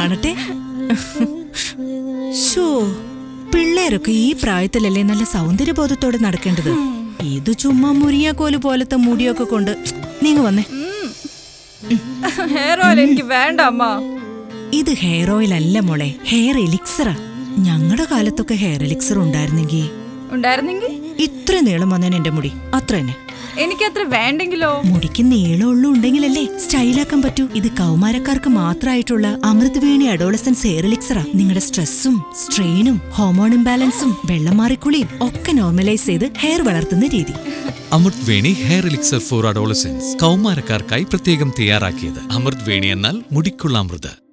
കാണട്ടെ. ഷോ, പിള്ളേരൊക്കെ ഈ പ്രായത്തിലല്ലേ നല്ല സൗന്ദര്യബോധത്തോടെ നടക്കേണ്ടത്. ഇത് ചുമ്മാ മുരിയാക്കോല് പോലത്തെ മുടിയൊക്കെ കൊണ്ട് നീങ്ങ വന്നേ. ഹെയർ ഓയിൽ എനിക്ക് വേണ്ട അമ്മ. ഇത് ഹെയർ ഓയിൽ അല്ല മോളെ, ഹെയർ എലിക്സറാ. ഞങ്ങളുടെ കാലത്തൊക്കെ ഹെയർ എലിക്സർ ഉണ്ടായിരുന്നെങ്കിൽ ഇത്ര നീളം വന്നേനെ എന്റെ മുടി. അത്ര തന്നെ. എനിക്കത്ര വേണ്ടെങ്കിലോ? മുടിക്ക് നീളമുള്ളൂ ഉണ്ടെങ്കിലല്ലേ സ്റ്റൈലാക്കാൻ പറ്റൂ. ഇത് കൗമാരക്കാർക്ക് മാത്രമായിട്ടുള്ള അമൃത് വേണി അഡോളസൻസ് ഹെയർ എലിക്സറാ. നിങ്ങളുടെ സ്ട്രെസ്സും സ്ട്രെയിനും ഹോർമോൺ ഇംബാലൻസും വെള്ളം മാറിക്കുളിയും ഒക്കെ നോർമലൈസ് ചെയ്ത് ഹെയർ വളർത്തുന്ന രീതി. Amrit Veni hair elixir for adolescence കൗമാരക്കാർക്കായി പ്രത്യേകം തയ്യാറാക്കിയത്. അമൃത് വേണി എന്നാൽ മുടിക്കുള്ള അമൃത്.